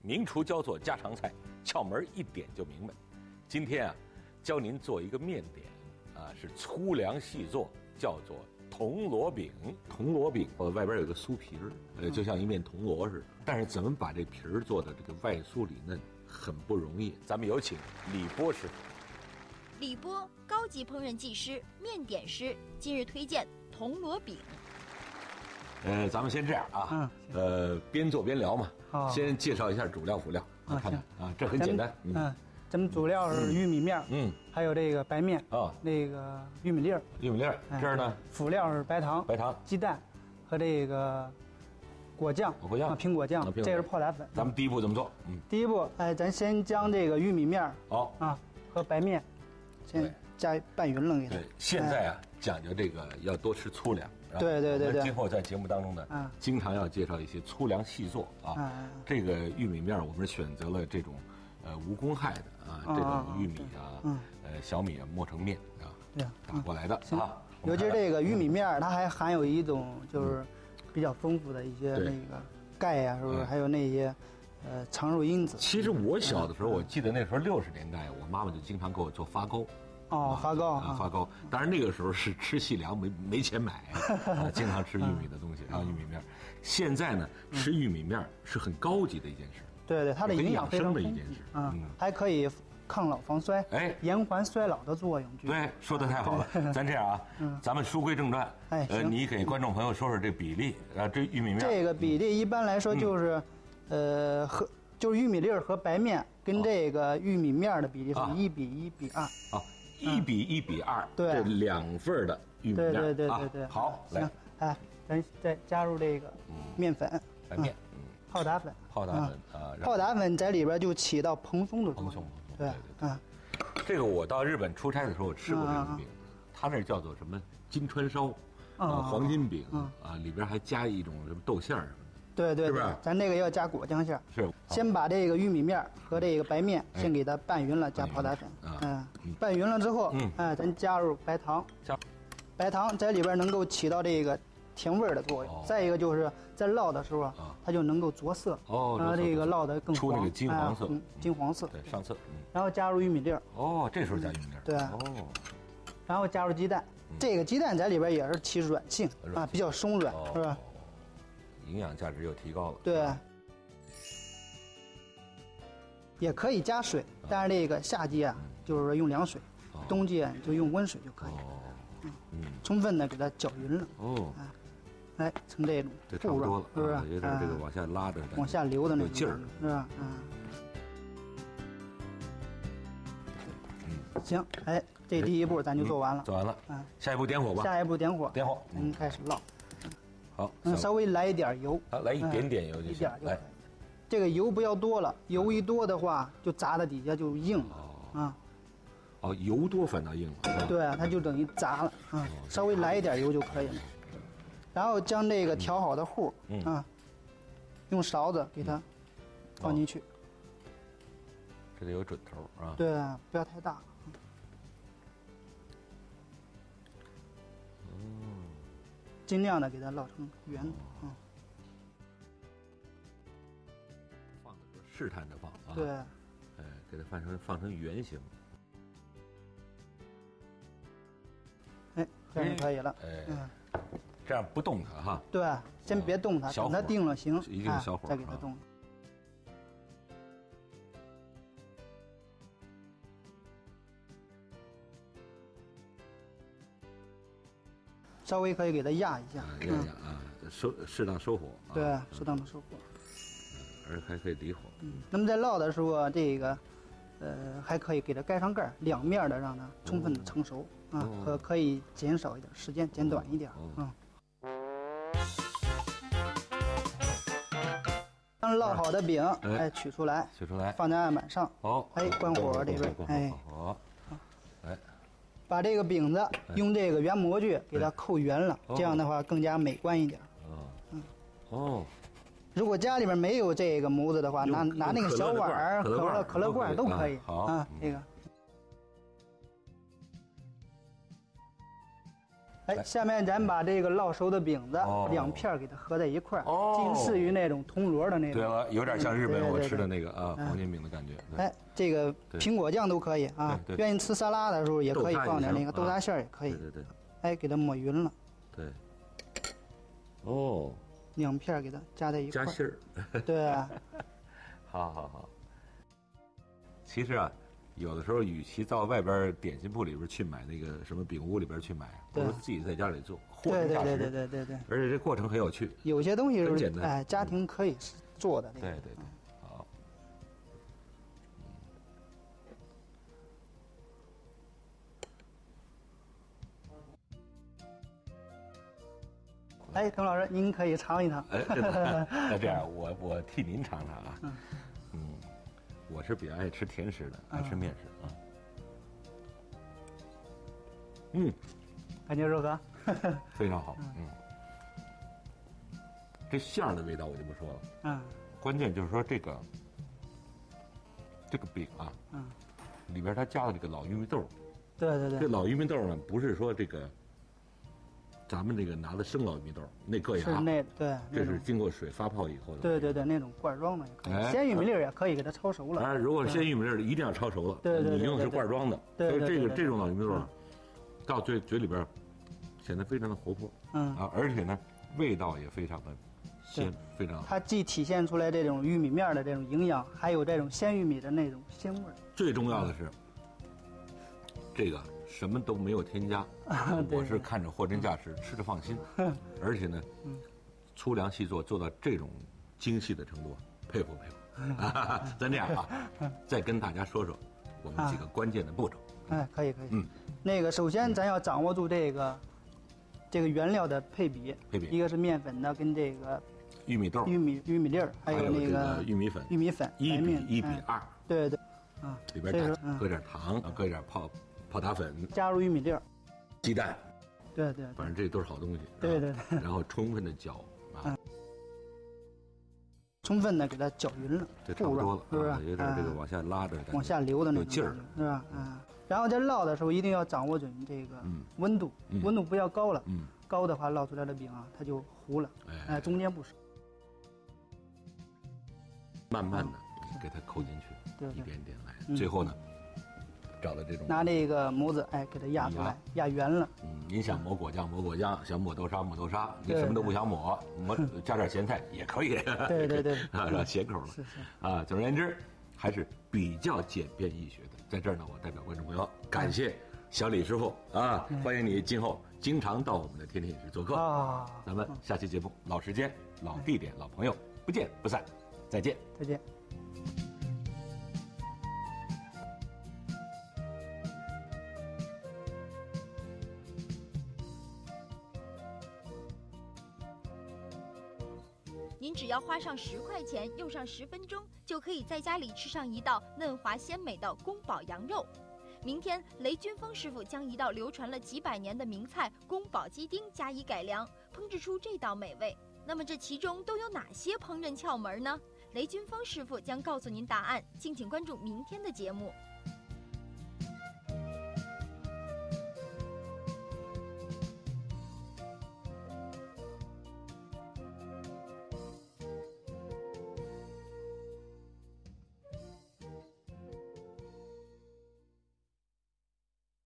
名厨教做家常菜，窍门一点就明白。今天啊，教您做一个面点，是粗粮细做，叫做铜锣饼。铜锣饼，外边有个酥皮儿，就像一面铜锣似的。但是怎么把这皮儿做的这个外酥里嫩，很不容易。咱们有请李波师傅。 李波，高级烹饪技师、面点师，今日推荐铜锣饼。 咱们先这样啊，边做边聊嘛。先介绍一下主料辅料，看看啊，这很简单。 咱们主料是玉米面，还有这个白面那个玉米粒儿， 这儿呢， 辅料是白糖、鸡蛋和这个果酱，苹果酱，这是泡打粉。 咱们第一步怎么做？ 第一步，咱先将这个玉米面和白面先加拌匀了给它。 对，现在啊讲究这个要多吃粗粮。 对。 今后在节目当中呢，经常要介绍一些粗粮细做啊。这个玉米面我们选择了这种无公害的这种玉米小米磨成面打过来的啊。 尤其是这个玉米面，它还含有一种就是比较丰富的一些那个钙呀，是不是？还有那些长寿因子。 其实我小的时候，我记得那时候60年代，我妈妈就经常给我做发糕。 发糕。 当然那个时候是吃细粮，没钱买，经常吃玉米的东西玉米面。现在呢，吃玉米面是很高级的一件事。 对，它的营养非常的一件事。 还可以抗老防衰，延缓衰老的作用。 对，说的太好了。咱这样啊，咱们书归正传。你给观众朋友说说这比例这玉米面。 这个比例一般来说就是，就是玉米粒和白面跟这个玉米面的比例是1比1比2。 1比1比2， 对， 这2份的玉米面。 对。 好，来， 咱再加入这个面粉、 白面， 泡打粉， 泡打粉在里边就起到蓬松的作用。对。 这个我到日本出差的时候，我吃过这种饼，它那叫做什么金川烧黄金饼里边还加一种什么豆馅儿什么的。 对， 是不是？ 咱这个要加果酱馅儿。 是。 先把这个玉米面和这个白面先给它拌匀了，加泡打粉。拌匀了之后，咱加入白糖。白糖在里边能够起到这个甜味的作用。再一个就是在烙的时候它就能够着色。让这个烙得更出那个金黄色。 金黄色。 对，上色。 然后加入玉米粒儿。 这时候加玉米粒儿。 对。然后加入鸡蛋。这个鸡蛋在里边也是起软性比较松软，是吧？ 营养价值又提高了。 对，也可以加水，但是这个夏季就是说用凉水，冬季就用温水就可以。充分的给它搅匀了。来成这种糊状，是不是？有点这个往下拉的， 往下流的那种劲儿， 是吧？行，这第一步咱就做完了。 做完了，下一步点火吧。 下一步点火，开始烙。 好， 稍微来一点油， 来一点点油就行。来， 这个油不要多了，油一多的话就炸在底下就硬了油多反倒硬了。 对，它就等于炸了稍微来一点油就可以了。然后将这个调好的糊用勺子给它放进去。 这得有准头啊。 对，不要太大。尽量的给它烙成圆的放的时候试探着放对， 给它放成圆形。 这样就可以了。 这样不动它哈。 对，先别动它，等它定了型， 一定小火再给它动。稍微可以给它压一下， 适当收火。 对，适当的收火， 而还可以离火。 那么在烙的时候，这个还可以给它盖上盖，两面的让它充分的成熟可以减少一点时间，减短一点刚烙好的饼，取出来，放在案板上。关火得对，把这个饼子用这个圆模具给它扣圆了，这样的话更加美观一点。如果家里边没有这个模子的话，拿那个小碗、可乐罐都可以。这个哎，下面咱把这个烙熟的饼子2片给它合在一块儿，近似于那种铜锣的那种。 对了，有点像日本我吃的那个黄金饼的感觉。 哎，这个苹果酱都可以啊，愿意吃沙拉的时候也可以放点那个豆沙馅也可以。 对。 哎，给它抹匀了。 对。哦。 2片给它加在一块儿。 加馅儿。 对。 好。其实啊。有的时候，与其到外边点心铺里边去买那个什么饼屋里边去买，不如自己在家里做，货真价实。 对。而且这过程很有趣。 有些东西很简单， 哎，家庭可以做的。 对，好。 哎，滕老师，您可以尝一尝。 那这样，我替您尝尝啊。我是比较爱吃甜食的，爱吃面食啊。 感觉如何？ 非常好。这馅儿的味道我就不说了。关键就是说这个饼啊，里边它加了这个老玉米豆。 对。 这老玉米豆呢，不是说这个咱们这个拿的生老玉米豆，那硌牙。 是对。 这是经过水发泡以后的。 对，那种罐装的也可以。鲜玉米粒也可以给它焯熟了。 如果鲜玉米粒一定要焯熟了。 对。 你用的是罐装的，所以这种老玉米豆到嘴里边显得非常的活泼。而且呢，味道也非常的鲜，非常好。 它既体现出来这种玉米面的这种营养，还有这种鲜玉米的那种鲜味。 最重要的是，这个什么都没有添加，我是看着货真价实，吃着放心。而且呢，粗粮细做到这种精细的程度，佩服。咱这样啊，再跟大家说说我们几个关键的步骤。 哎，可以。那个首先咱要掌握住这个原料的配比，一个是面粉的跟这个玉米豆、 玉米粒儿，还有那个玉米粉1比2。 对。 里边搁点糖，搁点泡打粉， 加入玉米粒儿、 鸡蛋。 对。 反正这都是好东西。 对。 然后充分的搅充分的给它搅匀了， 这差不多了， 是不是？ 有点这个往下拉的， 往下流的那种劲儿， 是吧？然后在烙的时候一定要掌握准这个温度，温度不要高了，高的话烙出来的饼啊它就糊了，中间不熟。慢慢的给它扣进去，一点点来，最后呢，找到这种拿这个模子，给它压出来，压圆了。 您想抹果酱抹果酱，想抹豆沙抹豆沙，你什么都不想抹，加点咸菜也可以。 对， 咸口了。是。总而言之，还是比较简便易学的。在这儿呢，我代表观众朋友感谢小李师傅啊，欢迎你今后经常到我们的天天饮食做客啊。咱们下期节目老时间、老地点、老朋友，不见不散，再见。 再见。 您只要花上10块钱，用上10分钟，就可以在家里吃上一道嫩滑鲜美的宫保羊肉。明天，雷军峰师傅将一道流传了几百年的名菜宫保鸡丁加以改良，烹制出这道美味。那么这其中都有哪些烹饪窍门呢？雷军峰师傅将告诉您答案，敬请关注明天的节目。